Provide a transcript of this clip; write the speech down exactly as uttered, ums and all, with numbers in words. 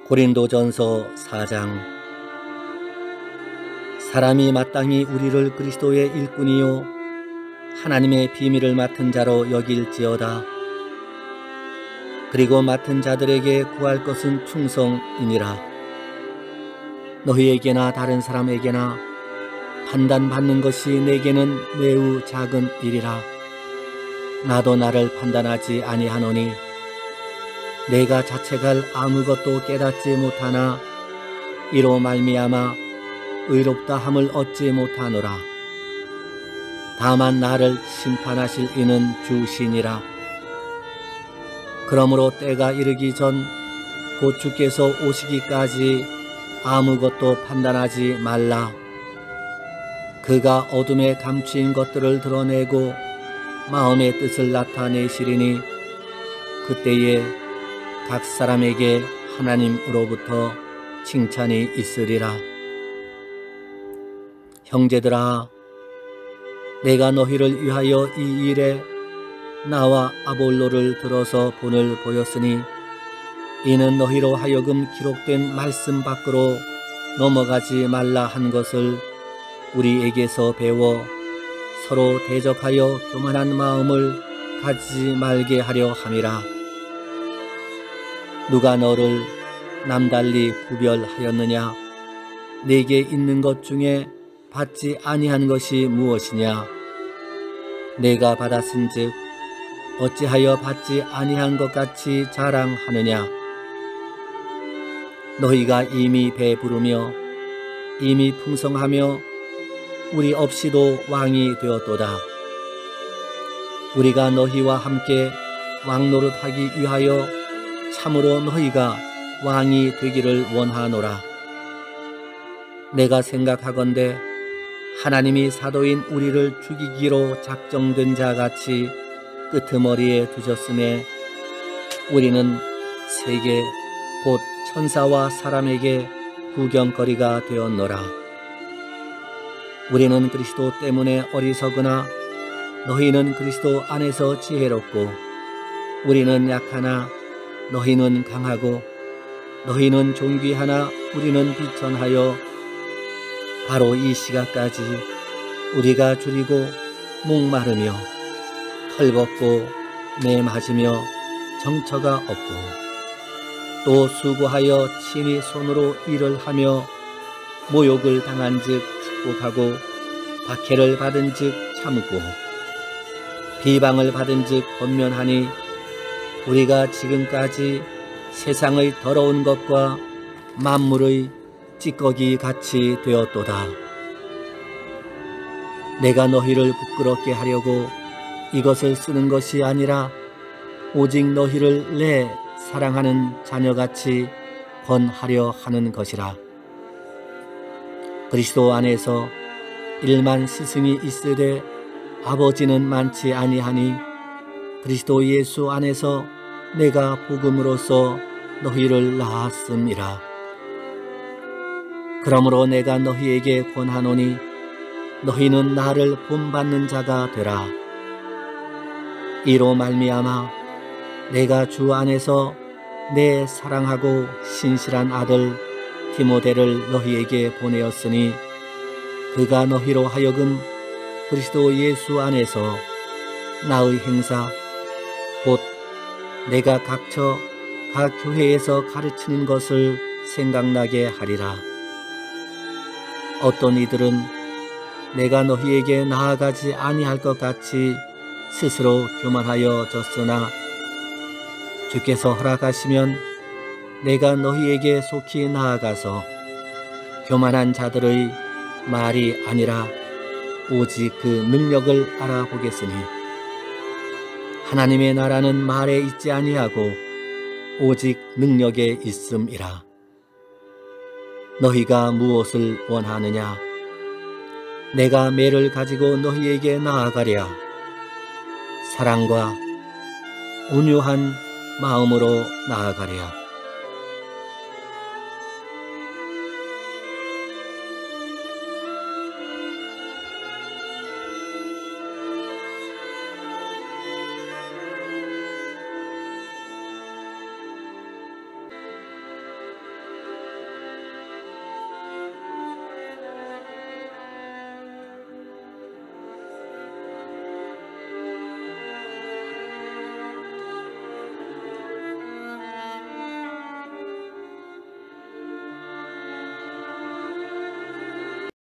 고린도전서 사 장. 사람이 마땅히 우리를 그리스도의 일꾼이요 하나님의 비밀을 맡은 자로 여길지어다. 그리고 맡은 자들에게 구할 것은 충성이니라. 너희에게나 다른 사람에게나 판단받는 것이 내게는 매우 작은 일이라. 나도 나를 판단하지 아니하노니 내가 자책할 아무것도 깨닫지 못하나 이로 말미암아 의롭다 함을 얻지 못하노라. 다만 나를 심판하실 이는 주시니라. 그러므로 때가 이르기 전 곧 주께서 오시기까지 아무것도 판단하지 말라. 그가 어둠에 감추인 것들을 드러내고 마음의 뜻을 나타내시리니 그때에 각 사람에게 하나님으로부터 칭찬이 있으리라. 형제들아, 내가 너희를 위하여 이 일에 나와 아볼로를 들어서 본을 보였으니 이는 너희로 하여금 기록된 말씀 밖으로 넘어가지 말라 한 것을 우리에게서 배워 서로 대적하여 교만한 마음을 가지지 말게 하려 함이라. 누가 너를 남달리 구별하였느냐? 내게 있는 것 중에 받지 아니한 것이 무엇이냐? 내가 받았은즉 어찌하여 받지 아니한 것 같이 자랑하느냐? 너희가 이미 배부르며 이미 풍성하며 우리 없이도 왕이 되었도다. 우리가 너희와 함께 왕노릇하기 위하여 참으로 너희가 왕이 되기를 원하노라. 내가 생각하건대 하나님이 사도인 우리를 죽이기로 작정된 자같이 끄트머리에 두셨음에 우리는 세계 곧 천사와 사람에게 구경거리가 되었노라. 우리는 그리스도 때문에 어리석으나 너희는 그리스도 안에서 지혜롭고 우리는 약하나 너희는 강하고 너희는 존귀하나 우리는 비천하여 바로 이 시각까지 우리가 줄이고 목마르며 헐벗고 매맞으며 정처가 없고 또 수고하여 친히 손으로 일을 하며 모욕을 당한즉 축복하고 박해를 받은즉 참고 비방을 받은즉 권면하니 우리가 지금까지 세상의 더러운 것과 만물의 찌꺼기 같이 되었도다. 내가 너희를 부끄럽게 하려고 이것을 쓰는 것이 아니라 오직 너희를 내 사랑하는 자녀같이 권하려 하는 것이라. 그리스도 안에서 일만 스승이 있으되 아버지는 많지 아니하니 그리스도 예수 안에서 내가 복음으로써 너희를 낳았음이라. 그러므로 내가 너희에게 권하노니 너희는 나를 본받는 자가 되라. 이로 말미암아 내가 주 안에서 내 사랑하고 신실한 아들 디모데를 너희에게 보내었으니 그가 너희로 하여금 그리스도 예수 안에서 나의 행사 곧 내가 각처 각 교회에서 가르치는 것을 생각나게 하리라. 어떤 이들은 내가 너희에게 나아가지 아니할 것 같이 스스로 교만하여 졌으나 주께서 허락하시면 내가 너희에게 속히 나아가서 교만한 자들의 말이 아니라 오직 그 능력을 알아보겠으니 하나님의 나라는 말에 있지 아니하고 오직 능력에 있음이라. 너희가 무엇을 원하느냐? 내가 매를 가지고 너희에게 나아가랴. 사랑과 온유한 마음으로 나아가랴.